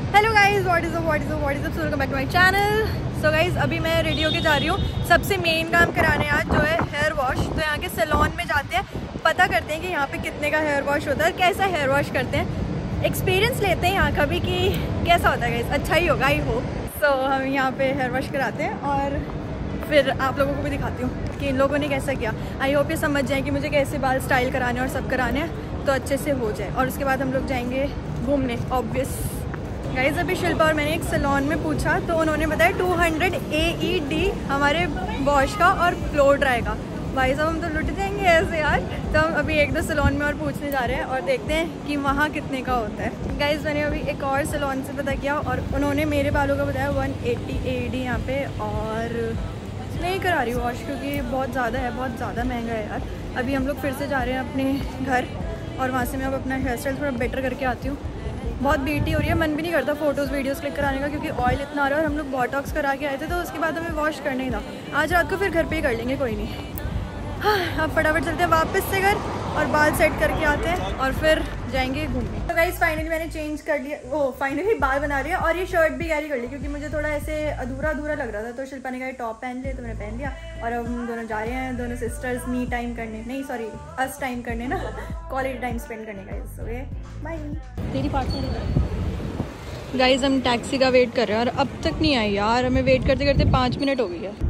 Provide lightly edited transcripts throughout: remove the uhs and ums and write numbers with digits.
Hello guys, what is up, welcome back to my channel. So guys, अभी मैं ready होके जा रही हूँ सबसे मेन काम कराने आज, जो है हेयर वॉश। तो यहाँ के सैलून में जाते हैं, पता करते हैं कि यहाँ पे कितने का हेयर वॉश होता है, कैसा हेयर वॉश करते हैं, एक्सपीरियंस लेते हैं यहाँ का भी कि कैसा होता है गाइज, अच्छा ही होगा, आई होप। सो हम यहाँ पे हेयर वॉश कराते हैं और फिर आप लोगों को भी दिखाती हूँ कि इन लोगों ने कैसा किया। आई होप ये समझ जाएँ कि मुझे कैसे बाल स्टाइल कराने और सब कराने हैं, तो अच्छे से हो जाए। और उसके बाद हम लोग जाएंगे घूमने, ऑब्वियस गाइज। अभी शिल्पा और मैंने एक सैलून में पूछा तो उन्होंने बताया 200 AED हमारे वॉश का और फ्लो ड्राई का। भाई साहब हम तो लुट जाएंगे ऐसे यार। तो हम अभी एक दो सैलून में और पूछने जा रहे हैं और देखते हैं कि वहाँ कितने का होता है। गाइज मैंने अभी एक और सैलून से पता किया और उन्होंने मेरे बालों का बताया 180 AED यहाँ पे। और नहीं करा रही वॉश क्योंकि बहुत ज़्यादा है, बहुत ज़्यादा महंगा है यार। अभी हम लोग फिर से जा रहे हैं अपने घर और वहाँ से मैं अब अपना हेयर स्टाइल थोड़ा बेटर करके आती हूँ। बहुत बीटी हो रही है, मन भी नहीं करता फ़ोटोज़ वीडियोज़ क्लिक कराने का क्योंकि ऑयल इतना आ रहा है। और हम लोग बॉटॉक्स करा के आए थे तो उसके बाद हमें वॉश करना ही था। आज रात को फिर घर पे ही कर लेंगे, कोई नहीं। हाँ, अब फटाफट चलते हैं वापस से घर और बाल सेट करके आते हैं और फिर जाएंगे घूमने। तो गाइस फाइनली मैंने चेंज कर लिया, ओ फाइनली बाल बना लिया और ये शर्ट भी कैरी कर ली क्योंकि मुझे थोड़ा ऐसे अधूरा अधूरा लग रहा था। तो शिल्पा ने कहा टॉप पहन लिया तो मैंने पहन लिया। और अब हम दोनों जा रहे हैं, दोनों सिस्टर्स मी टाइम करने, नहीं सॉरी अस टाइम करने ना, क्वालिटी टाइम स्पेंड करने का। Okay bye. तेरी पार्टनर गाइस, हम टैक्सी का वेट कर रहे हैं और अब तक नहीं आई यार। हमें वेट करते करते 5 मिनट हो गई है।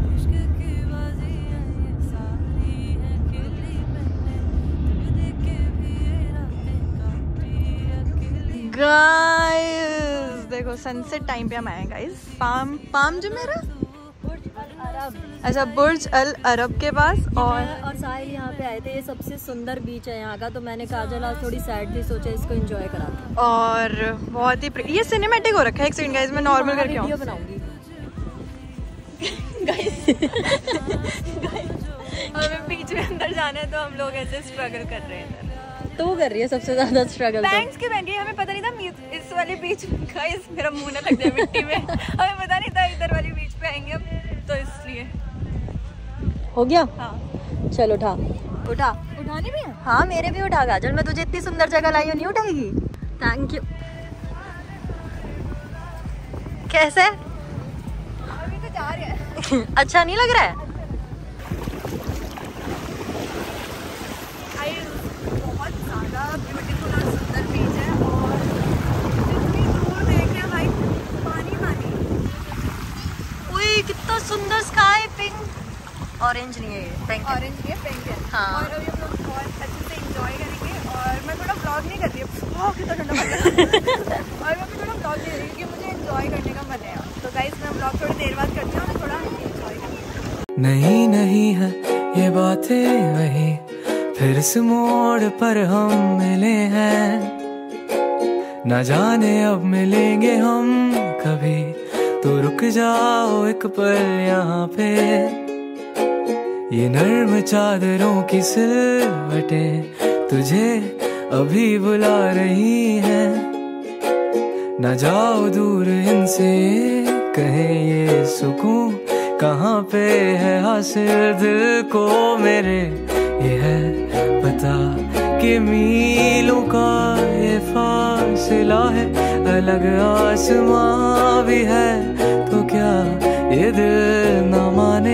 गाइस देखो सनसेट टाइम पे हम आए हैं गाइस। पाम जो मेरा अच्छा बुर्ज अल अरब के पास और साहिल यहाँ पे आए थे। ये सबसे सुंदर बीच है यहाँ का। तो मैंने काजल आज थोड़ी सैड थी, सोचा इसको एंजॉय कराते। और बहुत ही ये सिनेमैटिक हो रखा है। एक सेकंड गाइस, मैं नॉर्मल करके वीडियो बनाऊंगी। गाइस हमें बीच में अंदर जाना है तो हम लोग ऐसे स्ट्रगल कर रहे हैं। तो वो कर रही है सबसे ज्यादा स्ट्रगल। बैंक्स के बहन गई, हमें पता नहीं था इस वाले बीच गाइस, मेरा मुंह ना लग जाए मिट्टी में। हमें पता नहीं था इधर वाली बीच पे आएंगे अब, तो इसलिए हो गया। हाँ चल उठा उठानी भी है। हाँ मेरे भी उठा गाजल, मैं तुझे इतनी सुंदर जगह लाई हूँ, नहीं उठाएगी? Thank you. कैसे अभी तो जा रहे हैं। अच्छा नहीं लग रहा है? बहुत ज़्यादा ब्यूटीफुल और सुंदर बीच है और जितनी दूर देख रहे हैं भाई पानी पानी। उई कितना सुंदर स्काई, पिंक ऑरेंज नहीं है, पिंक ऑरेंज नहीं है, पिंक है। हाँ। और अभी हम लोग बहुत अच्छे से एंजॉय करेंगे। और मैं थोड़ा ब्लॉग नहीं कर रही हूँ, कितना ठंडा पानी है। और मैं भी थोड़ा ब्लॉग नहीं कर रही क्योंकि मुझे एंजॉय करने का मन है। तो गाइस मैं ब्लॉग थोड़ी देर बाद करती हूँ, थोड़ा एंजॉय करती नहीं नहीं है ये बातें वही, फिर इस मोड़ पर हम मिले हैं। न जाने अब मिलेंगे हम कभी, तो रुक जाओ एक पल यहाँ पे। ये नर्म चादरों की सिलवटें तुझे अभी बुला रही हैं। न जाओ दूर इनसे, कहे ये सुकून कहाँ पे है हासिल दिल को मेरे। ये है पता कि मीलों का ये फासला है, अलग आसमां भी है, तो क्या ये दिल न माने।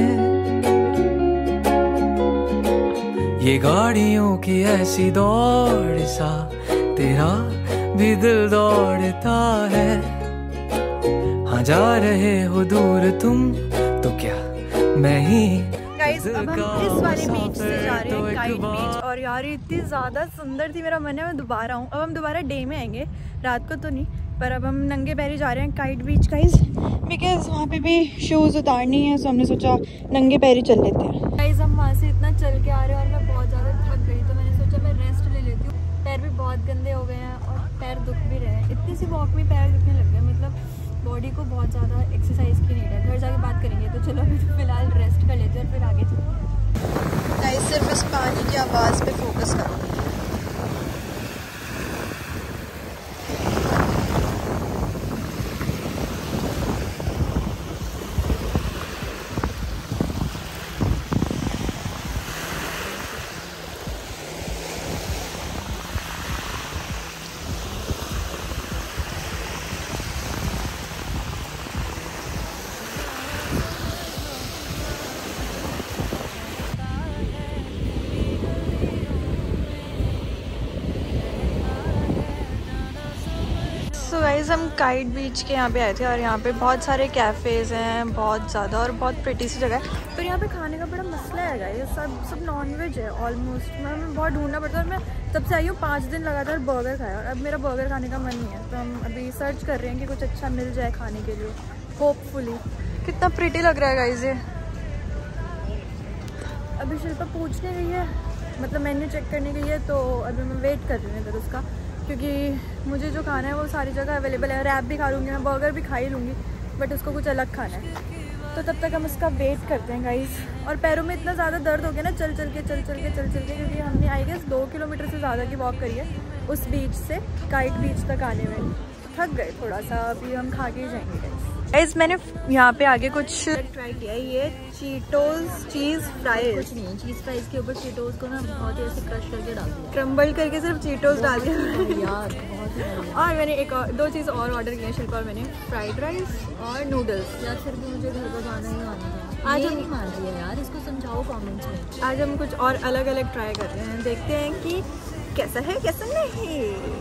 ये गाड़ियों की ऐसी दौड़ सा तेरा भी दिल दौड़ता है। हाँ जा रहे हो दूर तुम तो क्या मैं ही। गाइस अब हम इस वाले बीच से जा रहे हैं, काइट बीच। और यार इतनी ज़्यादा सुंदर थी, मेरा मन है मैं दोबारा आऊँ। अब हम दोबारा डे में आएंगे, रात को तो नहीं। पर अब हम नंगे पैरी जा रहे हैं काइट बीच गाइस, बिकॉज वहाँ पे भी शूज़ उतारनी है। सो हमने सोचा नंगे पैरी चल लेते हैं। गाइस हम वहाँ से इतना चल के आ रहे हैं और मैं बहुत ज़्यादा थक गई, तो मैंने सोचा मैं रेस्ट ले लेती हूँ। पैर भी बहुत गंदे हो गए हैं और पैर दुख भी रहे हैं। इतनी सी वॉक में पैर दुखने लग गए, मतलब बॉडी को बहुत ज़्यादा एक्सरसाइज की नीड है। घर जाके बात करेंगे। तो चलो अभी तो फिलहाल रेस्ट कर लेते हैं और फिर आगे चलते हैं। गाइस सिर्फ इस पानी की आवाज़ पे फोकस करो। सो गाइस हम काइट बीच के यहाँ पे आए थे और यहाँ पे बहुत सारे कैफ़ेज़ हैं, बहुत ज़्यादा, और बहुत प्रिटी सी जगह है। तो यहाँ पे खाने का बड़ा मसला है गाइस, सब नॉन वेज है ऑलमोस्ट। मैं बहुत ढूंढना पड़ता है और मैं तब से आई हूँ 5 दिन लगातार बर्गर खाया और अब मेरा बर्गर खाने का मन नहीं है। तो हम अभी सर्च कर रहे हैं कि कुछ अच्छा मिल जाए खाने के लिए, होपफुली। कितना प्रिटी लग रहा है गाइस ये। अभी शिल्पा पूछने गई है, मतलब मेन्यू चेक करने गई है, तो अभी मैं वेट कर रही हूँ इधर उसका, क्योंकि मुझे जो खाना है वो सारी जगह अवेलेबल है। रैप भी खा लूँगी मैं, बर्गर भी खा ही लूँगी, बट उसको कुछ अलग खाना है। तो तब तक हम उसका वेट करते हैं गाइस। और पैरों में इतना ज़्यादा दर्द हो गया ना चल चल के, क्योंकि हमने आई गेस 2 किलोमीटर से ज़्यादा की वॉक करी है उस बीच से काइट बीच तक आने में। थक गए थोड़ा सा, अभी हम खा के ही जाएंगे गाइस। मैंने यहाँ पे आगे कुछ ट्राई किया है, ये चीटोस चीज़ फ्राइज। कुछ नहीं है, चीज़ फ्राइज के ऊपर चीटोस को ना बहुत ही ऐसे क्रश करके डाल दिया, क्रम्बल करके सिर्फ चीटोस डाल दिया यार बहुत ही बढ़िया। और मैंने एक और 2 चीज़ और ऑर्डर किया शिल्पा और मैंने, फ्राइड राइस और नूडल्स। यार फिर भी मुझे घर का खाना ही खाना था। आज हम नहीं मान रही है यार, इसको समझाओ कमेंट्स में। आज हम कुछ और अलग अलग ट्राई कर रहे हैं, देखते हैं कि कैसा है कैसा नहीं।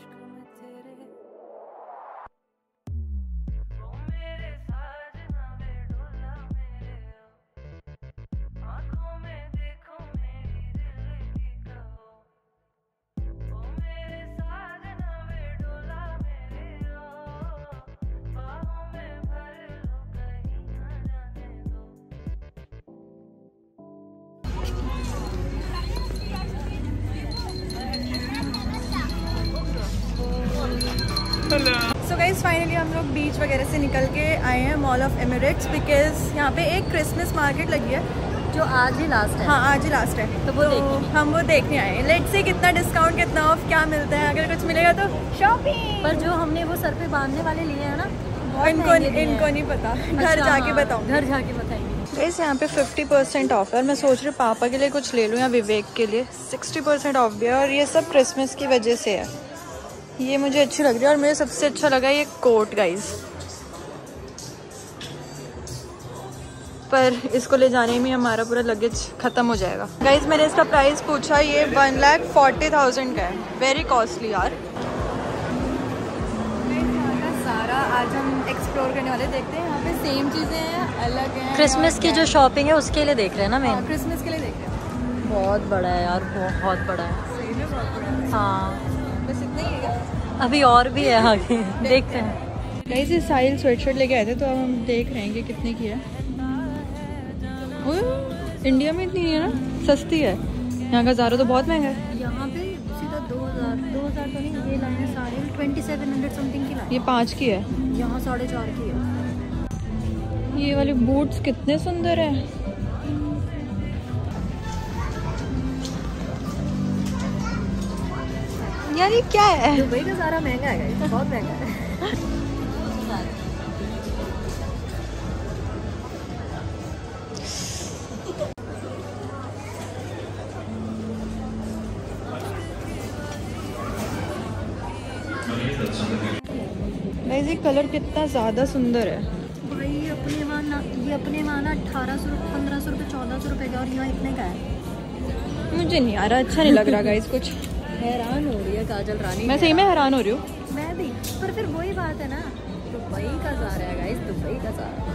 सो गाइस फाइनली हम लोग बीच वगैरह से निकल के आए हैं मॉल ऑफ एमिरेट्स, बिकॉज यहाँ पे एक क्रिसमस मार्केट लगी है जो आज ही लास्ट है। हाँ आज ही लास्ट है, तो हम वो देखने आए हैं। लेट्स से कितना डिस्काउंट, कितना ऑफ, क्या मिलता है। अगर कुछ मिलेगा तो शॉपिंग। पर जो हमने वो सर पे बांधने वाले लिए हैं ना, इनको नहीं पता, घर जाके बताऊँ, घर जाके बताएंगे। गाइस यहाँ पे 50% ऑफ है और मैं सोच रही हूँ पापा के लिए कुछ ले लूँ या विवेक के लिए। 60% ऑफ भी है और ये सब क्रिसमस की वजह से है। ये मुझे अच्छी लग रही है और मुझे सबसे अच्छा लगा ये कोट गाइस, पर इसको ले जाने में हमारा पूरा लगेज ख़त्म हो जाएगा। गाइस मैंने इसका प्राइस पूछा, ये 1,40,000 का है, वेरी कॉस्टली यार। सारा आज हम एक्सप्लोर करने वाले, देखते हैं यहाँ पे सेम चीज़ें हैं, अलग हैं। क्रिसमस की जो शॉपिंग है उसके लिए देख रहे हैं ना मैं, क्रिसमस के लिए देख रहे हैं। बहुत बड़ा है यार, बहुत बड़ा है। सही में बहुत बड़ा है। हाँ बस इतना ही है, अभी और भी है आगे, देखते हैं। गाइस ये साहिल स्वेटशर्ट लेके आए थे, तो अब हम देख रहे हैं कि कितने की है। इंडिया में इतनी है ना, सस्ती है। यहाँ का ज़ारा तो बहुत महंगा है। यहाँ पे सीधा 2000 तो नहीं, ये लाइन है सारे 2700 समथिंग की लाइन। ये 5 की है, यहाँ 4.5 की है। ये वाले बूट्स कितने सुंदर है। यार ये क्या है? दुबई का ज़ारा महंगा है, बहुत महंगा है। गाइस ये कलर कितना ज़्यादा सुंदर है भाई। ये अपने वहाँ ना 1800 रुपये, 1500 रुपये, 1400 रुपये का, और यहाँ इतने का है। मुझे नहीं आ रहा, अच्छा नहीं लग रहा गाइस कुछ। हैरान हो रही है काजल रानी, मैं सही में हैरान हो रही हूँ। मैं भी, पर फिर वही बात है ना, दुबई का ज़ारा है गाइस, दुबई का Zara.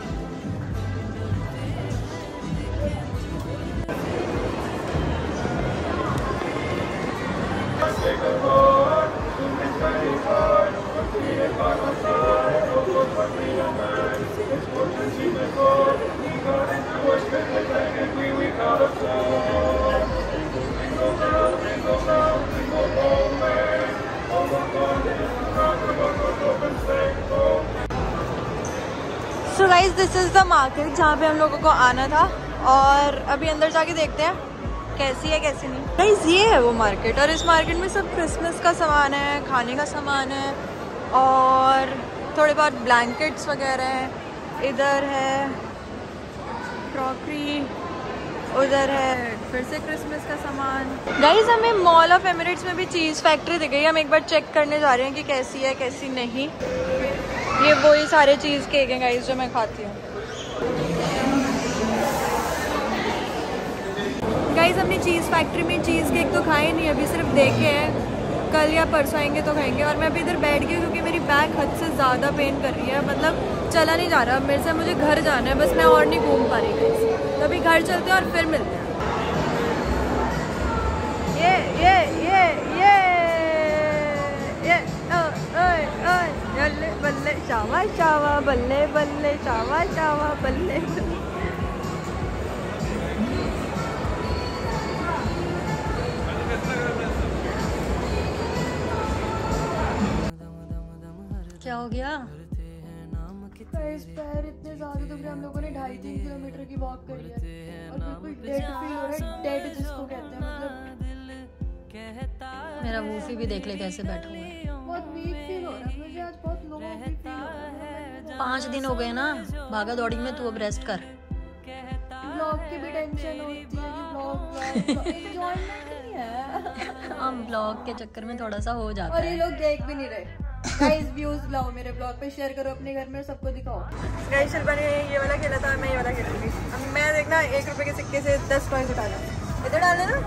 So guys this is the market जहाँ पे हम लोगों को आना था, और अभी अंदर जाके देखते हैं कैसी है कैसी नहीं। गाइस ये है वो मार्केट, और इस मार्केट में सब क्रिसमस का सामान है, खाने का सामान है, और थोड़े बहुत ब्लैंकेट्स वगैरह हैं। इधर है क्रॉकरी, उधर है फिर से क्रिसमस का सामान। गाइस हमें मॉल ऑफ एमिरेट्स में भी चीज़ फैक्ट्री दिख गई, हम एक बार चेक करने जा रहे हैं कि कैसी है कैसी नहीं। ये वही सारे चीज़ केक हैं गाइस जो मैं खाती हूँ। गाइस हमने चीज़ फैक्ट्री में चीज़ केक तो खाए नहीं, अभी सिर्फ देखे हैं। कल या परसों आएंगे तो खाएंगे। और मैं अभी इधर बैठ गई क्योंकि मेरी बैक हद से ज़्यादा पेन कर रही है, मतलब चला नहीं जा रहा मेरे से। मुझे घर जाना है, बस मैं और नहीं घूम पा रही थी। तो अभी घर चलते हैं और फिर मिलते हैं। बल्ले बल्ले शावा शावा, बल्ले बल्ले शावा शावा, बल्ले बल्ले। क्या हो गया? पैर इतने ज़्यादा दुख रहे, हम लोगों ने 2.5-3 किलोमीटर की वॉक करी है और बिल्कुल डेड फील हो रहा है। डेड जिसको कहते हैं, मतलब मेरा वूफी भी देख ले कैसे बैठा हुआ है। बहुत वीक फील हो रहा है मुझे आज, बहुत लो फील हो रहा है। 5 दिन हो गए ना भागा दौड़ी में, तू अब रेस्ट कर। ब्लॉग की भी टेंशन होती है कि ब्लॉग एंजॉयमेंट नहीं है। हम ब्लॉग के चक्कर में थोड़ा सा हो जाता और है। ये लोग देख भी नहीं रहे। गाइस व्यूज लाओ मेरे ब्लॉग पे, शेयर करो अपने घर में, सबको दिखाओ। गाइस शिल्पा ने ये वाला खेला था, मैं ये वाला खेलूंगी। अब मैं देखना 1 रुपए के सिक्के से 10 कॉइंस उठा लें, इधर डाल देना।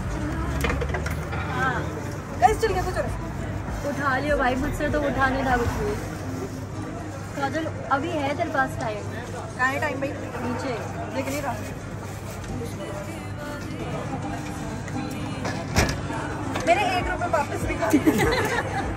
हाँ गाइस चल गया, कुछ उठा लियो भाई, मुझसे तो उठा नहीं था कुछ भी। काजल अभी है तेरे पास टाइम? कहाँ है टाइम भाई? नीचे दिख नहीं रहा। मेरे 1 रुपए वापस निकाल।